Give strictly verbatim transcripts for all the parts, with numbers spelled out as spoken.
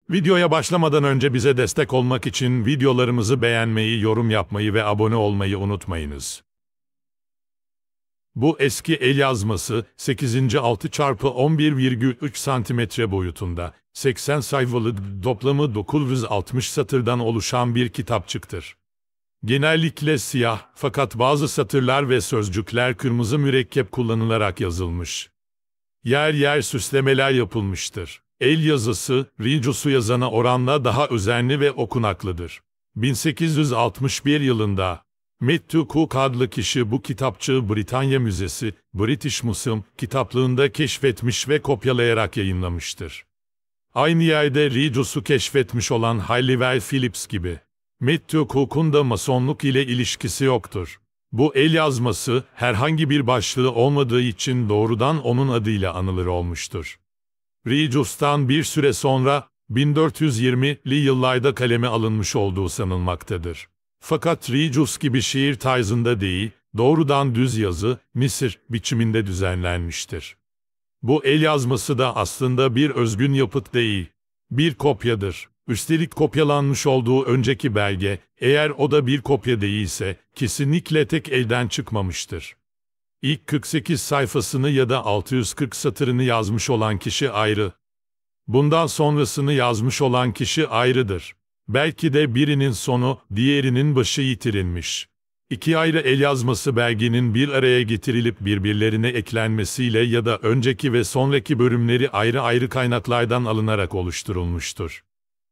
Videoya başlamadan önce bize destek olmak için videolarımızı beğenmeyi, yorum yapmayı ve abone olmayı unutmayınız. Bu eski el yazması sekizinci altı çarpı on bir virgül üç santimetre boyutunda, seksen sayfalı, toplamı dokuz yüz altmış satırdan oluşan bir kitapçıktır. Genellikle siyah, fakat bazı satırlar ve sözcükler kırmızı mürekkep kullanılarak yazılmış. Yer yer süslemeler yapılmıştır. El yazısı, Regius'u yazana oranla daha özenli ve okunaklıdır. bin sekiz yüz altmış bir yılında, Matthew Cook adlı kişi bu kitapçığı Britanya Müzesi, British Museum, kitaplığında keşfetmiş ve kopyalayarak yayınlamıştır. Aynı yerde Regius'u keşfetmiş olan Halliwell Phillips gibi, Matthew Cook'un da Masonluk ile ilişkisi yoktur. Bu el yazması, herhangi bir başlığı olmadığı için doğrudan onun adıyla anılır olmuştur. Regius'tan bir süre sonra, bin dört yüz yirmili yıllarda kaleme alınmış olduğu sanılmaktadır. Fakat Regius gibi şiir tarzında değil, doğrudan düz yazı, misir biçiminde düzenlenmiştir. Bu el yazması da aslında bir özgün yapıt değil, bir kopyadır. Üstelik kopyalanmış olduğu önceki belge, eğer o da bir kopya değilse, kesinlikle tek elden çıkmamıştır. İlk kırk sekiz sayfasını ya da altı yüz kırk satırını yazmış olan kişi ayrı. Bundan sonrasını yazmış olan kişi ayrıdır. Belki de birinin sonu, diğerinin başı yitirilmiş. İki ayrı el yazması belgenin bir araya getirilip birbirlerine eklenmesiyle ya da önceki ve sonraki bölümleri ayrı ayrı kaynaklardan alınarak oluşturulmuştur.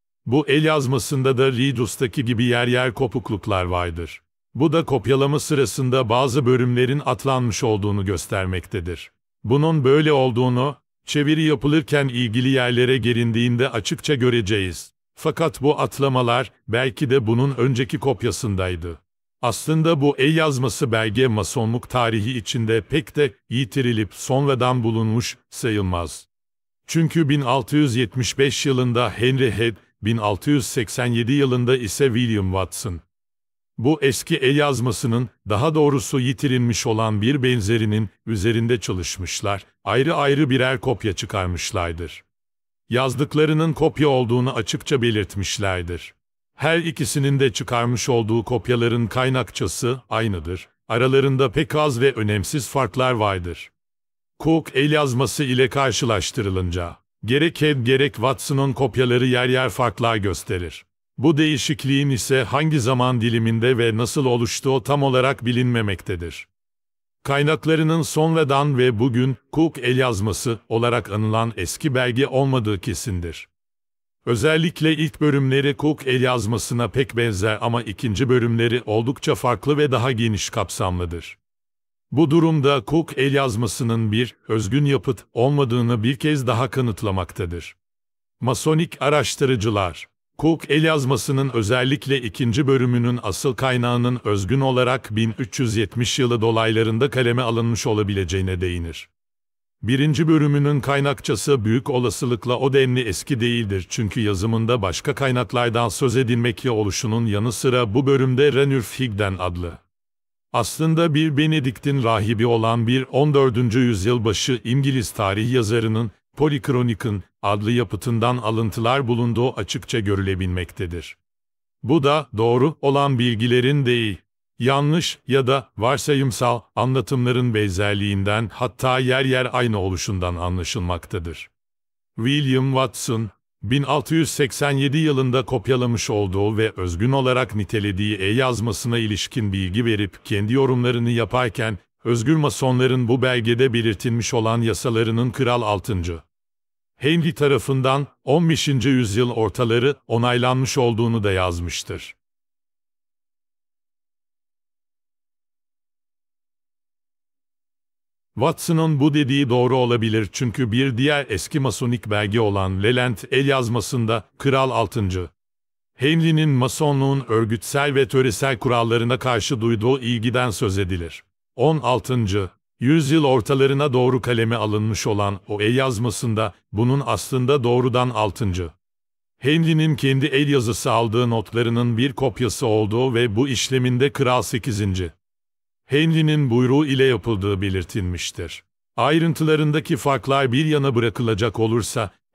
Bu el yazmasında da Regius'taki gibi yer yer kopukluklar vardır. Bu da kopyalama sırasında bazı bölümlerin atlanmış olduğunu göstermektedir. Bunun böyle olduğunu, çeviri yapılırken ilgili yerlere gelindiğinde açıkça göreceğiz. Fakat bu atlamalar, belki de bunun önceki kopyasındaydı. Aslında bu el yazması belge Masonluk tarihi içinde pek de yitirilip sonradan bulunmuş sayılmaz. Çünkü bin altı yüz yetmiş beş yılında Henry Head, bin altı yüz seksen yedi yılında ise William Watson, bu eski el yazmasının, daha doğrusu yitirilmiş olan bir benzerinin üzerinde çalışmışlar, ayrı ayrı birer kopya çıkarmışlardır. Yazdıklarının kopya olduğunu açıkça belirtmişlerdir. Her ikisinin de çıkarmış olduğu kopyaların kaynakçası aynıdır. Aralarında pek az ve önemsiz farklar vardır. Cook el yazması ile karşılaştırılınca, gerek Head gerek Watson'un kopyaları yer yer farklar gösterir. Bu değişikliğin ise hangi zaman diliminde ve nasıl oluştuğu tam olarak bilinmemektedir. Kaynaklarının sonradan ve bugün Cook el yazması olarak anılan eski belge olmadığı kesindir. Özellikle ilk bölümleri Cook el yazmasına pek benzer ama ikinci bölümleri oldukça farklı ve daha geniş kapsamlıdır. Bu durumda Cook el yazmasının bir özgün yapıt olmadığını bir kez daha kanıtlamaktadır. Masonik araştırıcılar, Cook el yazmasının özellikle ikinci bölümünün asıl kaynağının özgün olarak bin üç yüz yetmiş yılı dolaylarında kaleme alınmış olabileceğine değinir. Birinci bölümünün kaynakçası büyük olasılıkla o denli eski değildir çünkü yazımında başka kaynaklardan söz edilmekle oluşunun yanı sıra bu bölümde Ranulph Higden adlı, aslında bir Benedikt'in rahibi olan bir on dördüncü yüzyıl başı İngiliz tarih yazarının Polychronicon adlı yapıtından alıntılar bulunduğu açıkça görülebilmektedir. Bu da doğru olan bilgilerin değil, yanlış ya da varsayımsal anlatımların benzerliğinden hatta yer yer aynı oluşundan anlaşılmaktadır. William Watson, bin altı yüz seksen yedi yılında kopyalamış olduğu ve özgün olarak nitelediği e-yazmasına ilişkin bilgi verip kendi yorumlarını yaparken, özgür Masonların bu belgede belirtilmiş olan yasalarının Kral altıncı Henry tarafından on beşinci yüzyıl ortaları onaylanmış olduğunu da yazmıştır. Watson'un bu dediği doğru olabilir çünkü bir diğer eski Masonik belge olan Leland el yazmasında Kral altıncı Henry'nin Masonluğun örgütsel ve töresel kurallarına karşı duyduğu ilgiden söz edilir. on altıncı yüzyıl ortalarına doğru kaleme alınmış olan o el yazmasında bunun aslında doğrudan altıncı Henry'nin kendi el yazısı aldığı notlarının bir kopyası olduğu ve bu işleminde Kral sekizinci Henry'nin buyruğu ile yapıldığı belirtilmiştir. Ayrıntılarındaki farklar bir yana bırakılacak olursa,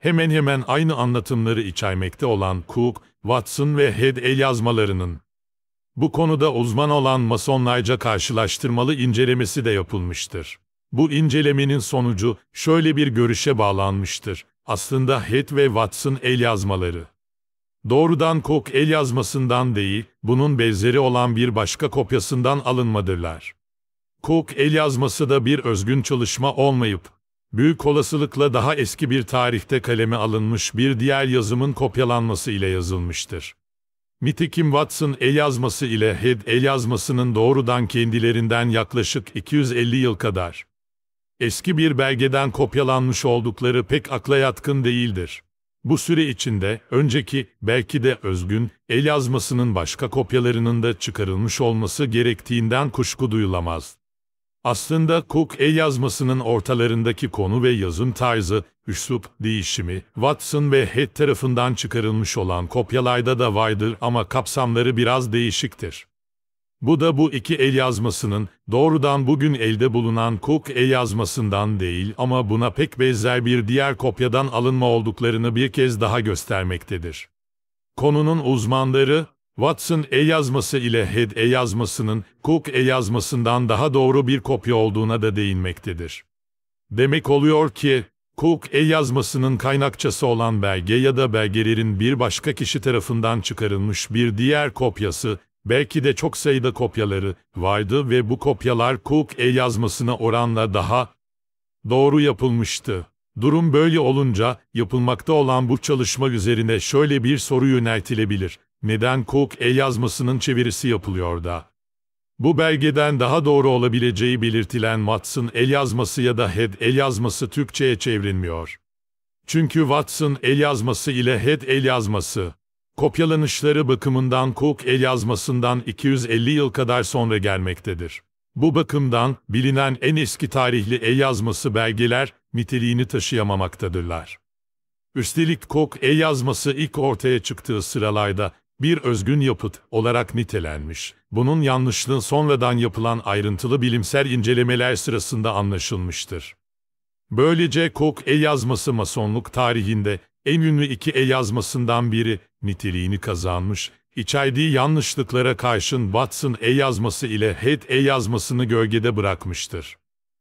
Hemen hemen aynı anlatımları içermekte olan Cook, Watson ve Head el yazmalarının bu konuda uzman olan masonlarca karşılaştırmalı incelemesi de yapılmıştır. Bu incelemenin sonucu şöyle bir görüşe bağlanmıştır. Aslında Head ve Watson el yazmaları doğrudan Cook el yazmasından değil, bunun benzeri olan bir başka kopyasından alınmadırlar. Cook el yazması da bir özgün çalışma olmayıp, büyük olasılıkla daha eski bir tarihte kaleme alınmış bir diğer yazımın kopyalanması ile yazılmıştır. Nitekim Watson el yazması ile Head el yazmasının doğrudan kendilerinden yaklaşık iki yüz elli yıl kadar eski bir belgeden kopyalanmış oldukları pek akla yatkın değildir. Bu süre içinde önceki, belki de özgün, el yazmasının başka kopyalarının da çıkarılmış olması gerektiğinden kuşku duyulamaz. Aslında Cook el yazmasının ortalarındaki konu ve yazım tarzı, üslup değişimi, Watson ve Head tarafından çıkarılmış olan kopyalarda da vardır ama kapsamları biraz değişiktir. Bu da bu iki el yazmasının, doğrudan bugün elde bulunan Cook el yazmasından değil ama buna pek benzer bir diğer kopyadan alınma olduklarını bir kez daha göstermektedir. Konunun uzmanları, Watson el yazması ile Head el yazmasının Cook el yazmasından daha doğru bir kopya olduğuna da değinmektedir. Demek oluyor ki, Cook el yazmasının kaynakçası olan belge ya da belgelerin bir başka kişi tarafından çıkarılmış bir diğer kopyası, belki de çok sayıda kopyaları vardı ve bu kopyalar Cook el yazmasına oranla daha doğru yapılmıştı. Durum böyle olunca, yapılmakta olan bu çalışma üzerine şöyle bir soru yöneltilebilir. Neden Cook el yazmasının çevirisi yapılıyor da? Bu belgeden daha doğru olabileceği belirtilen Watson el yazması ya da Head el yazması Türkçe'ye çevrilmiyor. Çünkü Watson el yazması ile Head el yazması, kopyalanışları bakımından Cook el yazmasından iki yüz elli yıl kadar sonra gelmektedir. Bu bakımdan, bilinen en eski tarihli el yazması belgeler, niteliğini taşıyamamaktadırlar. Üstelik Cook el yazması ilk ortaya çıktığı sıralarda, bir özgün yapıt olarak nitelenmiş. Bunun yanlışlığı sonradan yapılan ayrıntılı bilimsel incelemeler sırasında anlaşılmıştır. Böylece Cook el yazması Masonluk tarihinde en ünlü iki el yazmasından biri niteliğini kazanmış, içerdiği yanlışlıklara karşın Watson el yazması ile Head el yazmasını gölgede bırakmıştır.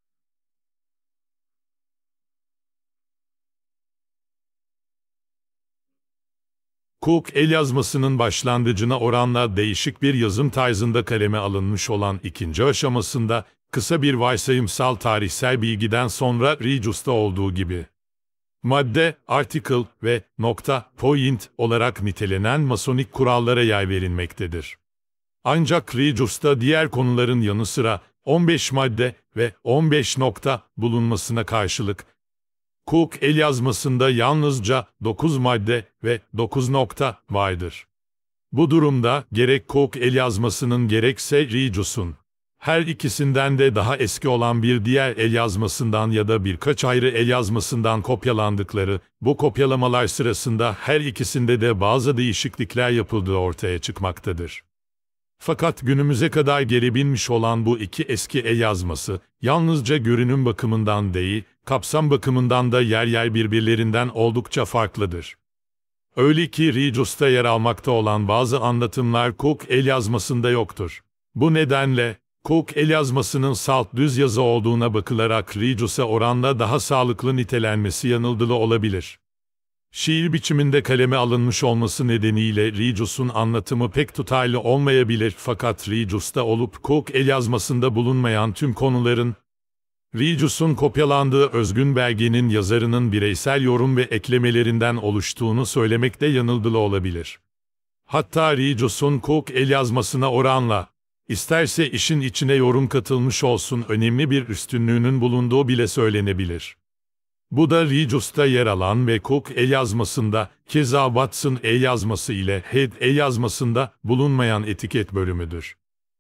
Cook el yazmasının başlangıcına oranla değişik bir yazım tarzında kaleme alınmış olan ikinci aşamasında, kısa bir varsayımsal tarihsel bilgiden sonra Regius'ta olduğu gibi, madde, article ve nokta, point olarak nitelenen masonik kurallara yer verilmektedir. Ancak Regius'ta diğer konuların yanı sıra on beş madde ve on beş nokta bulunmasına karşılık, Cook el yazmasında yalnızca dokuz madde ve dokuz nokta vardır. Bu durumda gerek Cook el yazmasının gerekse Regius'un, her ikisinden de daha eski olan bir diğer el yazmasından ya da birkaç ayrı el yazmasından kopyalandıkları, bu kopyalamalar sırasında her ikisinde de bazı değişiklikler yapıldığı ortaya çıkmaktadır. Fakat günümüze kadar gelebilmiş olan bu iki eski el yazması, yalnızca görünüm bakımından değil, kapsam bakımından da yer yer birbirlerinden oldukça farklıdır. Öyle ki Regius'ta yer almakta olan bazı anlatımlar Cook el yazmasında yoktur. Bu nedenle, Cook el yazmasının salt düz yazı olduğuna bakılarak Regius'a oranla daha sağlıklı nitelenmesi yanıltılı olabilir. Şiir biçiminde kaleme alınmış olması nedeniyle Regius'un anlatımı pek tutarlı olmayabilir fakat Regius'ta olup Cook el yazmasında bulunmayan tüm konuların, Regius'un kopyalandığı özgün belgenin yazarının bireysel yorum ve eklemelerinden oluştuğunu söylemek de yanıltılı olabilir. Hatta Regius'un Cook el yazmasına oranla, isterse işin içine yorum katılmış olsun önemli bir üstünlüğünün bulunduğu bile söylenebilir. Bu da Regius'ta yer alan ve Cook el yazmasında, keza Watson el yazması ile Head el yazmasında bulunmayan etiket bölümüdür.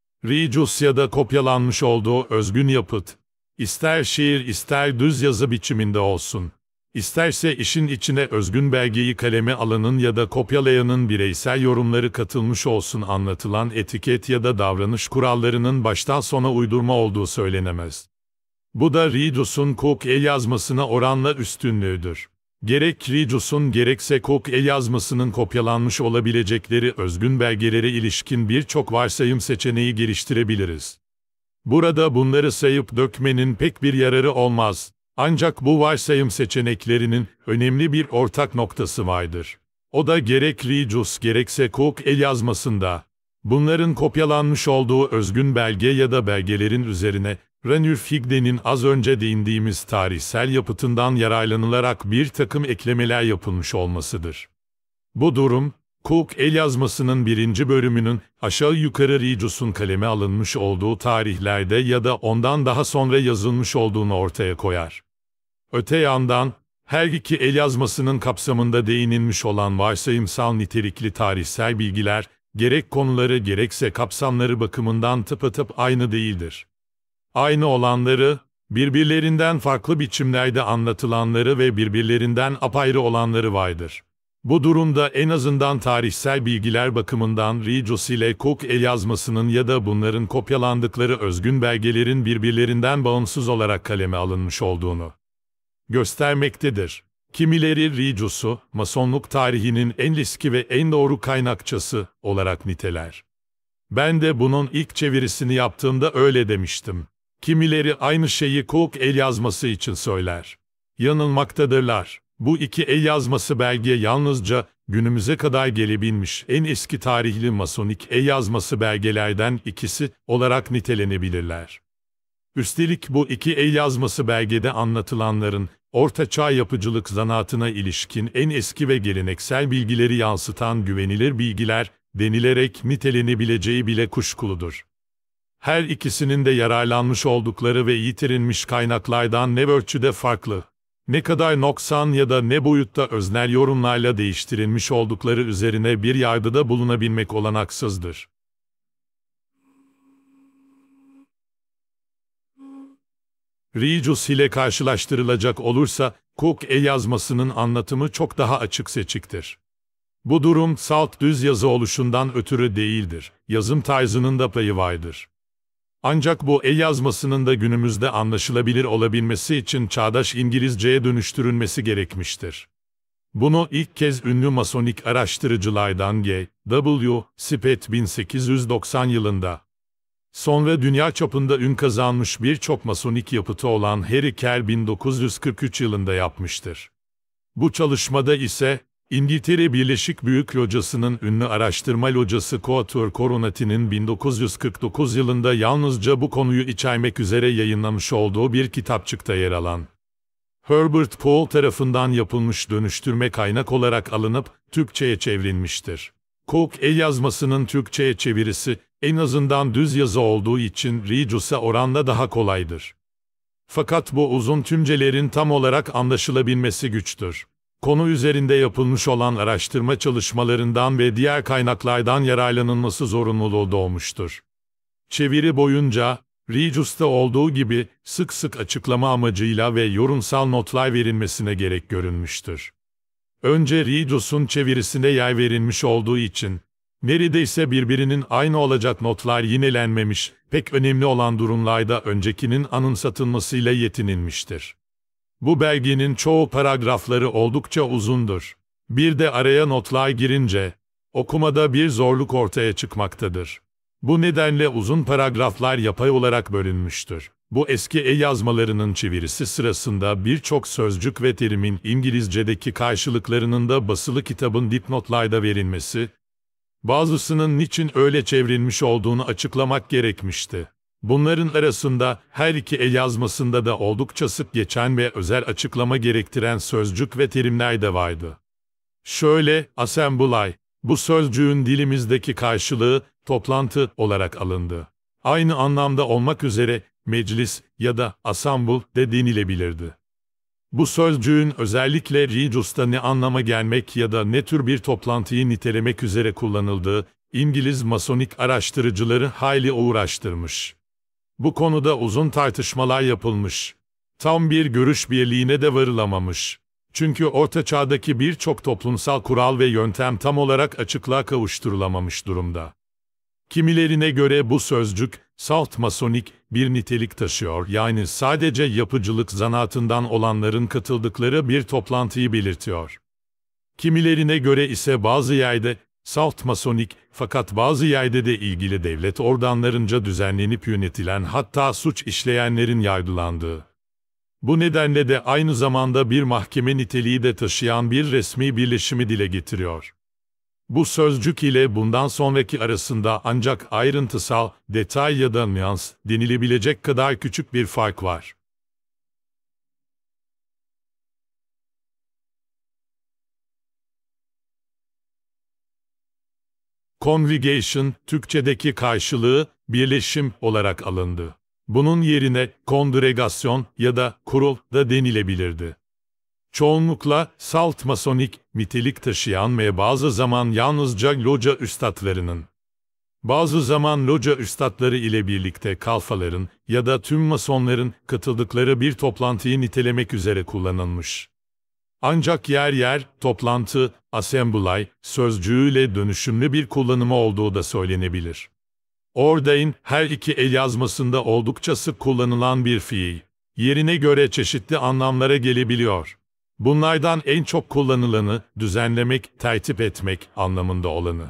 Regius ya da kopyalanmış olduğu özgün yapıt, ister şiir ister düz yazı biçiminde olsun, isterse işin içine özgün belgeyi kaleme alanın ya da kopyalayanın bireysel yorumları katılmış olsun anlatılan etiket ya da davranış kurallarının baştan sona uydurma olduğu söylenemez. Bu da Regius'un Cook el yazmasına oranla üstünlüğüdür. Gerek Regius'un gerekse Cook el yazmasının kopyalanmış olabilecekleri özgün belgelere ilişkin birçok varsayım seçeneği geliştirebiliriz. Burada bunları sayıp dökmenin pek bir yararı olmaz. Ancak bu varsayım seçeneklerinin önemli bir ortak noktası vardır. O da gerek Regius gerekse Cook el yazmasında, bunların kopyalanmış olduğu özgün belge ya da belgelerin üzerine, Ranulf Higden'in az önce değindiğimiz tarihsel yapıtından yararlanılarak bir takım eklemeler yapılmış olmasıdır. Bu durum, Cook el yazmasının birinci bölümünün aşağı yukarı Regius'un kaleme alınmış olduğu tarihlerde ya da ondan daha sonra yazılmış olduğunu ortaya koyar. Öte yandan, her iki el yazmasının kapsamında değinilmiş olan varsayımsal nitelikli tarihsel bilgiler, gerek konuları gerekse kapsamları bakımından tıpatıp aynı değildir. Aynı olanları, birbirlerinden farklı biçimlerde anlatılanları ve birbirlerinden apayrı olanları vardır. Bu durumda en azından tarihsel bilgiler bakımından Regius ile Cook el yazmasının ya da bunların kopyalandıkları özgün belgelerin birbirlerinden bağımsız olarak kaleme alınmış olduğunu göstermektedir. Kimileri Regius'u, Masonluk tarihinin en eski ve en doğru kaynakçası olarak niteler. Ben de bunun ilk çevirisini yaptığımda öyle demiştim. Kimileri aynı şeyi Cook el yazması için söyler. Yanılmaktadırlar. Bu iki el yazması belge yalnızca günümüze kadar gelebilmiş en eski tarihli Masonik el yazması belgelerden ikisi olarak nitelenebilirler. Üstelik bu iki el yazması belgede anlatılanların Orta Çağ yapıcılık zanaatına ilişkin en eski ve geleneksel bilgileri yansıtan güvenilir bilgiler denilerek nitelenebileceği bile kuşkuludur. Her ikisinin de yararlanmış oldukları ve yitirilmiş kaynaklardan ne ölçüde farklı, ne kadar noksan ya da ne boyutta öznel yorumlarla değiştirilmiş oldukları üzerine bir yargıda bulunabilmek olanaksızdır. Regius ile karşılaştırılacak olursa, Cook el yazmasının anlatımı çok daha açık seçiktir. Bu durum salt düz yazı oluşundan ötürü değildir, yazım tarzının da payı vardır. Ancak bu el yazmasının da günümüzde anlaşılabilir olabilmesi için çağdaş İngilizceye dönüştürülmesi gerekmiştir. Bunu ilk kez ünlü Masonik araştırıcılardan G W Speth bin sekiz yüz doksan yılında, sonra dünya çapında ün kazanmış birçok Masonik yapıtı olan Harry Kerr bin dokuz yüz kırk üç yılında yapmıştır. Bu çalışmada ise, İngiltere Birleşik Büyük Locası'nın ünlü araştırma locası Quatuor Coronati'nin bin dokuz yüz kırk dokuz yılında yalnızca bu konuyu içermek üzere yayınlamış olduğu bir kitapçıkta yer alan Herbert Poole tarafından yapılmış dönüştürme kaynak olarak alınıp Türkçe'ye çevrilmiştir. Cook el yazmasının Türkçe'ye çevirisi, en azından düz yazı olduğu için Regius'a oranla daha kolaydır. Fakat bu uzun tümcelerin tam olarak anlaşılabilmesi güçtür. Konu üzerinde yapılmış olan araştırma çalışmalarından ve diğer kaynaklardan yararlanılması zorunluluğu doğmuştur. Çeviri boyunca, Regius'ta olduğu gibi sık sık açıklama amacıyla ve yorumsal notlar verilmesine gerek görülmüştür. Önce Regius'un çevirisine yer verilmiş olduğu için, neredeyse birbirinin aynı olacak notlar yinelenmemiş, pek önemli olan durumlarda öncekinin anımsatılmasıyla yetinilmiştir. Bu belgenin çoğu paragrafları oldukça uzundur. Bir de araya notlar girince, okumada bir zorluk ortaya çıkmaktadır. Bu nedenle uzun paragraflar yapay olarak bölünmüştür. Bu eski el yazmalarının çevirisi sırasında birçok sözcük ve terimin İngilizce'deki karşılıklarının da basılı kitabın dipnotlarda verilmesi, bazısının niçin öyle çevrilmiş olduğunu açıklamak gerekmişti. Bunların arasında her iki el yazmasında da oldukça sık geçen ve özel açıklama gerektiren sözcük ve terimler de vardı. Şöyle, assembly, bu sözcüğün dilimizdeki karşılığı, toplantı olarak alındı. Aynı anlamda olmak üzere, meclis ya da assemble de denilebilirdi. Bu sözcüğün özellikle Regius'ta ne anlama gelmek ya da ne tür bir toplantıyı nitelemek üzere kullanıldığı, İngiliz Masonik araştırıcıları hayli uğraştırmış. Bu konuda uzun tartışmalar yapılmış. Tam bir görüş birliğine de varılamamış. Çünkü Orta Çağ'daki birçok toplumsal kural ve yöntem tam olarak açıklığa kavuşturulamamış durumda. Kimilerine göre bu sözcük, Salt masonik bir nitelik taşıyor, yani sadece yapıcılık zanaatından olanların katıldıkları bir toplantıyı belirtiyor. Kimilerine göre ise bazı yerde salt masonik, fakat bazı yerde de ilgili devlet organlarınca düzenlenip yönetilen, hatta suç işleyenlerin yargılandığı. Bu nedenle de aynı zamanda bir mahkeme niteliği de taşıyan bir resmi birleşimi dile getiriyor. Bu sözcük ile bundan sonraki arasında ancak ayrıntısal, detay ya da nüans denilebilecek kadar küçük bir fark var. Congregation, Türkçedeki karşılığı birleşim olarak alındı. Bunun yerine kongregasyon ya da kurul da denilebilirdi. Çoğunlukla salt masonik nitelik taşıyan ve bazı zaman yalnızca loca üstadlarının, bazı zaman loca üstadları ile birlikte kalfaların ya da tüm masonların katıldıkları bir toplantıyı nitelemek üzere kullanılmış. Ancak yer yer toplantı, assembly sözcüğüyle dönüşümlü bir kullanımı olduğu da söylenebilir. Ordain, her iki el yazmasında oldukça sık kullanılan bir fiil. Yerine göre çeşitli anlamlara gelebiliyor. Bunlardan en çok kullanılanı, düzenlemek, tertip etmek anlamında olanı.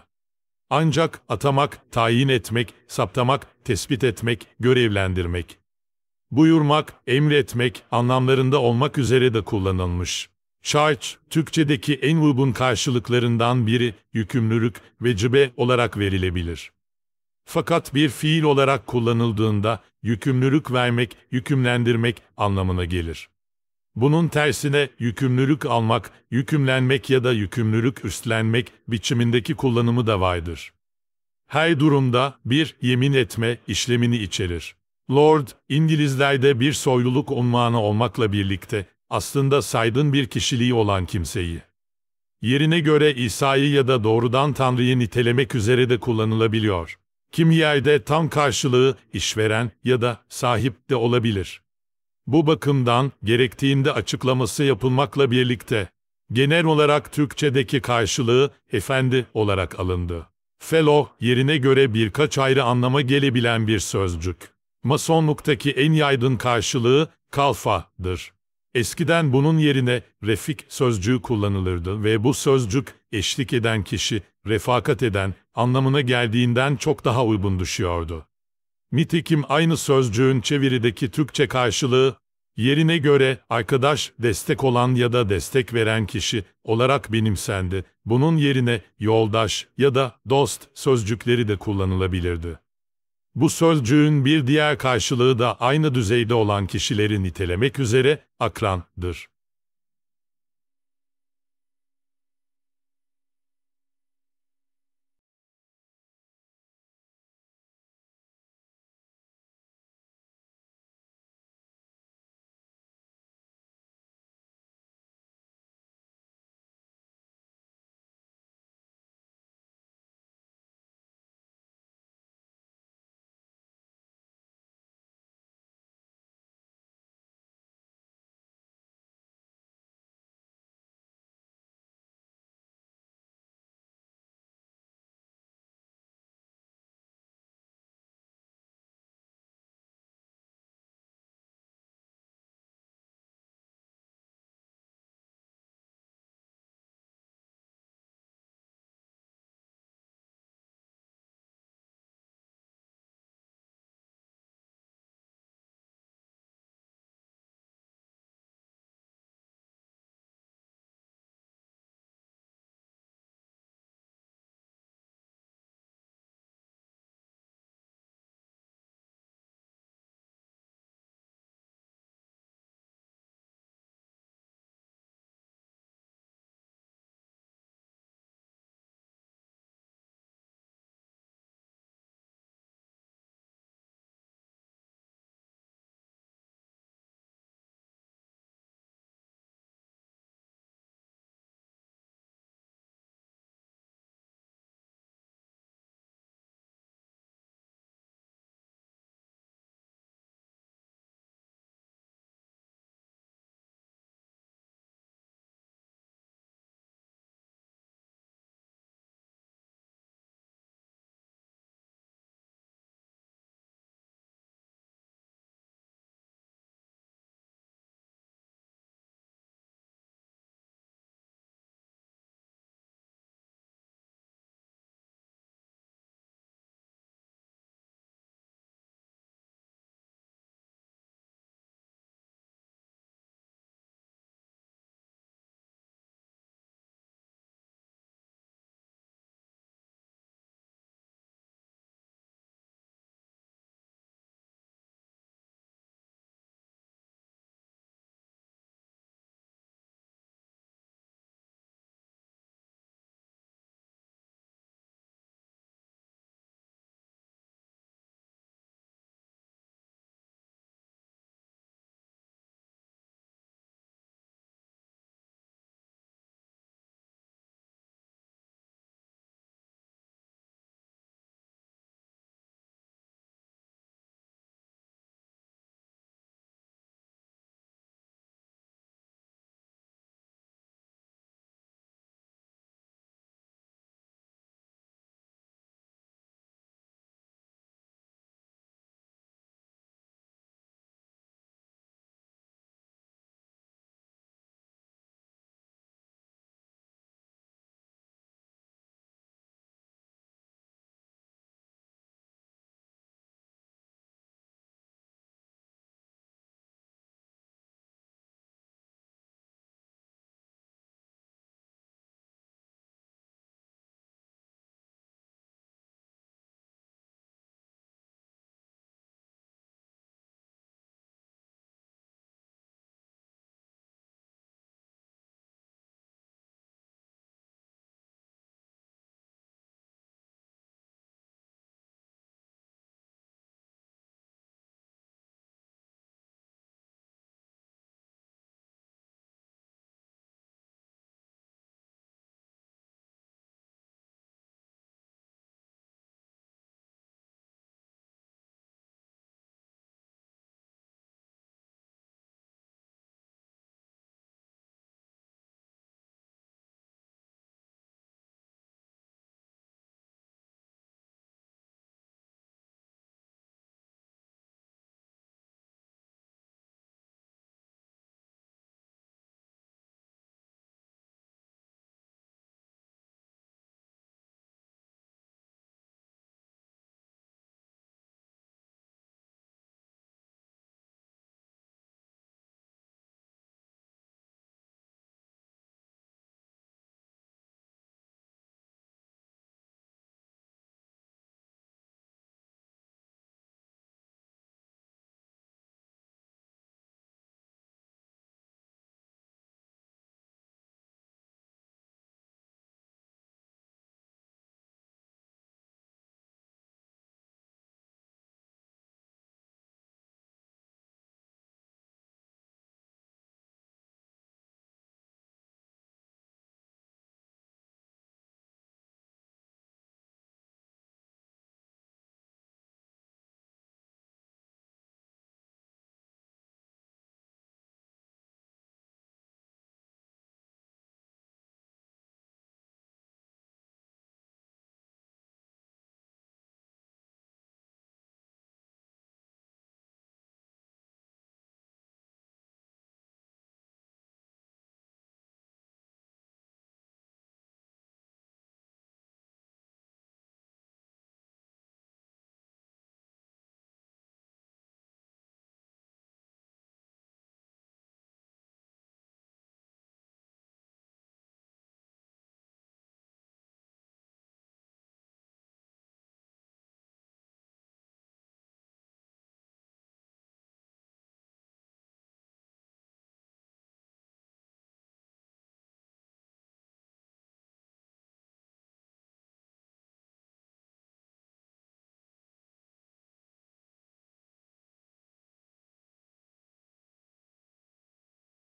Ancak atamak, tayin etmek, saptamak, tespit etmek, görevlendirmek, buyurmak, emretmek anlamlarında olmak üzere de kullanılmış. Charge, Türkçedeki en uygun karşılıklarından biri, yükümlülük, vecibe olarak verilebilir. Fakat bir fiil olarak kullanıldığında, yükümlülük vermek, yükümlendirmek anlamına gelir. Bunun tersine, yükümlülük almak, yükümlenmek ya da yükümlülük üstlenmek biçimindeki kullanımı da vardır. Her durumda, bir, yemin etme işlemini içerir. Lord, İngilizlerde bir soyluluk unvanı olmakla birlikte, aslında saygın bir kişiliği olan kimseyi. Yerine göre İsa'yı ya da doğrudan Tanrı'yı nitelemek üzere de kullanılabiliyor. Kimi yerde tam karşılığı işveren ya da sahip de olabilir. Bu bakımdan gerektiğinde açıklaması yapılmakla birlikte genel olarak Türkçedeki karşılığı efendi olarak alındı. Fellow yerine göre birkaç ayrı anlama gelebilen bir sözcük. Masonluktaki en yaygın karşılığı kalfadır. Eskiden bunun yerine refik sözcüğü kullanılırdı ve bu sözcük eşlik eden kişi, refakat eden anlamına geldiğinden çok daha uygun düşüyordu. Nitekim aynı sözcüğün çevirideki Türkçe karşılığı, yerine göre arkadaş, destek olan ya da destek veren kişi olarak benimsendi. Bunun yerine yoldaş ya da dost sözcükleri de kullanılabilirdi. Bu sözcüğün bir diğer karşılığı da aynı düzeyde olan kişileri nitelemek üzere akrandır.